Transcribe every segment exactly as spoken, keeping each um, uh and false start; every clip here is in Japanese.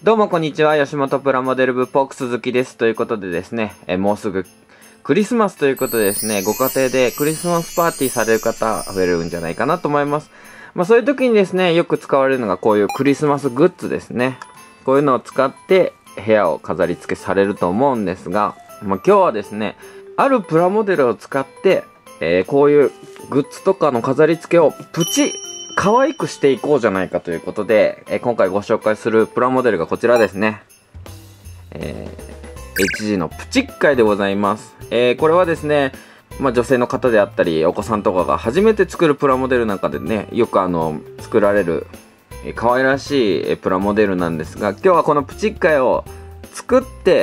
どうもこんにちは、吉本プラモデル部ポーク鈴木です。ということでですね、えもうすぐクリスマスということでですね、ご家庭でクリスマスパーティーされる方増えるんじゃないかなと思います。まあそういう時にですね、よく使われるのがこういうクリスマスグッズですね。こういうのを使って部屋を飾り付けされると思うんですが、まあ今日はですね、あるプラモデルを使って、えー、こういうグッズとかの飾り付けをプチ可愛くしていこうじゃないかということで、えー、今回ご紹介するプラモデルがこちらですね。えー、エイチジー のプチッカイでございます。えー、これはですね、まあ女性の方であったり、お子さんとかが初めて作るプラモデルなんかでね、よくあの、作られる、えー、可愛らしい、えー、プラモデルなんですが、今日はこのプチッカイを作って、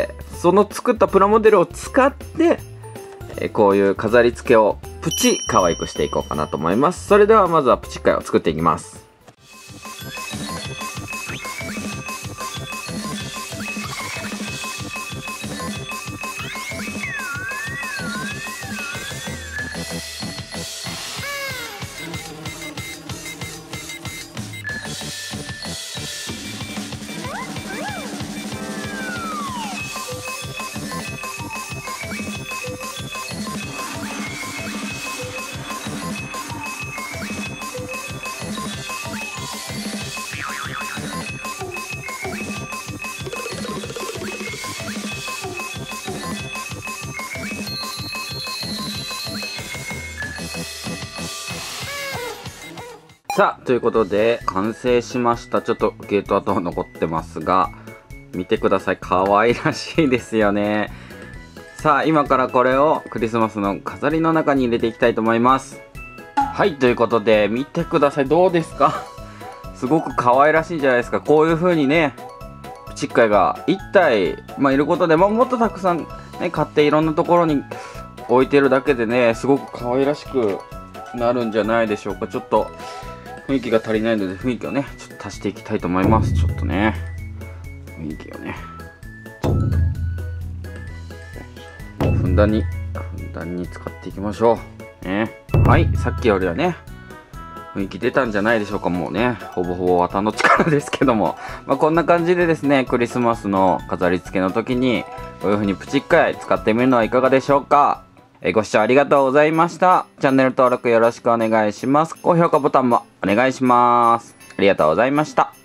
その作ったプラモデルを使って、えー、こういう飾り付けをプチ可愛くしていこうかなと思います。それではまずはプチッカイを作っていきます。さあ、ということで、完成しました。ちょっとゲート跡残ってますが、見てください。可愛らしいですよね。さあ、今からこれをクリスマスの飾りの中に入れていきたいと思います。はい、ということで、見てください。どうですか？すごく可愛らしいじゃないですか。こういう風にね、プチッカイがいったい、まあ、いることで、まあ、もっとたくさんね、買っていろんなところに置いてるだけでね、すごく可愛らしくなるんじゃないでしょうか。ちょっと、雰囲気が足りないので雰囲気をねちょっと足していきたいと思います。ちょっとね雰囲気をねふんだんにふんだんに使っていきましょうね。はい、さっきよりはね雰囲気出たんじゃないでしょうか。もうねほぼほぼ綿の力ですけども、まあ、こんな感じでですねクリスマスの飾り付けの時にこういう風にプチッカイ使ってみるのはいかがでしょうか。ご視聴ありがとうございました。チャンネル登録よろしくお願いします。高評価ボタンもお願いします。ありがとうございました。